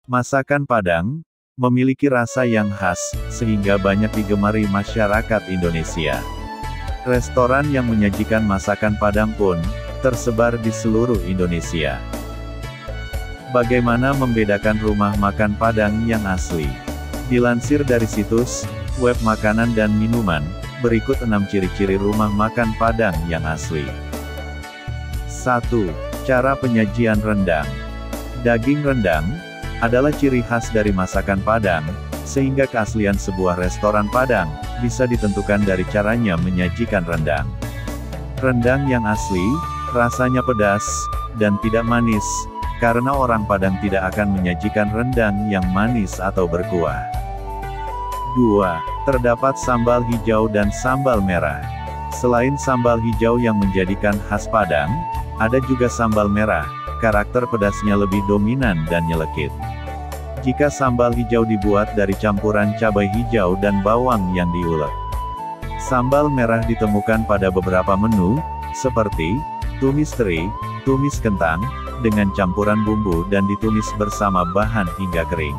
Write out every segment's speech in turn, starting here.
Masakan Padang memiliki rasa yang khas, sehingga banyak digemari masyarakat Indonesia. Restoran yang menyajikan masakan Padang pun tersebar di seluruh Indonesia. Bagaimana membedakan rumah makan Padang yang asli? Dilansir dari situs web makanan dan minuman, berikut 6 ciri-ciri rumah makan Padang yang asli. 1. Cara penyajian rendang. Daging rendang adalah ciri khas dari masakan Padang, sehingga keaslian sebuah restoran Padang bisa ditentukan dari caranya menyajikan rendang. Rendang yang asli, rasanya pedas, dan tidak manis, karena orang Padang tidak akan menyajikan rendang yang manis atau berkuah. 2. Terdapat sambal hijau dan sambal merah. Selain sambal hijau yang menjadikan khas Padang, ada juga sambal merah, karakter pedasnya lebih dominan dan nyelekit. Jika sambal hijau dibuat dari campuran cabai hijau dan bawang yang diulek. Sambal merah ditemukan pada beberapa menu, seperti tumis teri, tumis kentang, dengan campuran bumbu dan ditumis bersama bahan hingga kering.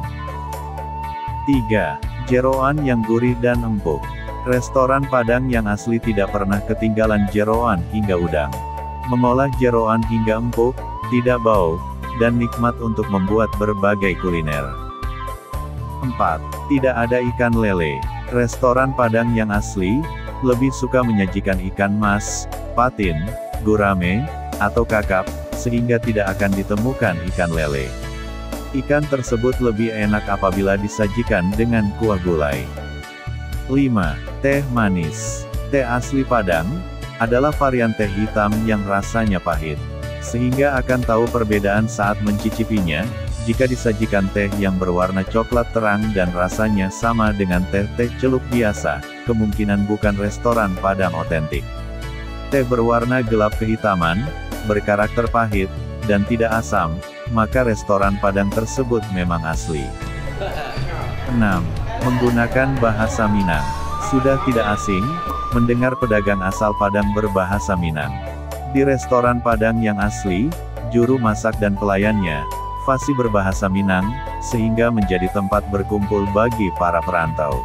3. Jeroan yang gurih dan empuk. Restoran Padang yang asli tidak pernah ketinggalan jeroan hingga udang. Mengolah jeroan hingga empuk, tidak bau, dan nikmat untuk membuat berbagai kuliner. 4. Tidak ada ikan lele. Restoran Padang yang asli lebih suka menyajikan ikan mas, patin, gurame, atau kakap, sehingga tidak akan ditemukan ikan lele. Ikan tersebut lebih enak apabila disajikan dengan kuah gulai. 5. Teh manis. Teh asli Padang adalah varian teh hitam yang rasanya pahit, sehingga akan tahu perbedaan saat mencicipinya. Jika disajikan teh yang berwarna coklat terang dan rasanya sama dengan teh-teh celup biasa, kemungkinan bukan restoran Padang otentik. Teh berwarna gelap kehitaman, berkarakter pahit, dan tidak asam, maka restoran Padang tersebut memang asli. 6. Menggunakan bahasa Minang. Sudah tidak asing mendengar pedagang asal Padang berbahasa Minang. Di restoran Padang yang asli, juru masak dan pelayannya fasih berbahasa Minang, sehingga menjadi tempat berkumpul bagi para perantau.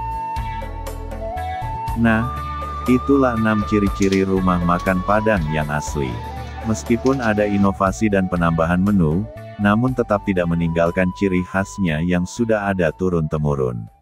Nah, itulah 6 ciri-ciri rumah makan Padang yang asli. Meskipun ada inovasi dan penambahan menu, namun tetap tidak meninggalkan ciri khasnya yang sudah ada turun-temurun.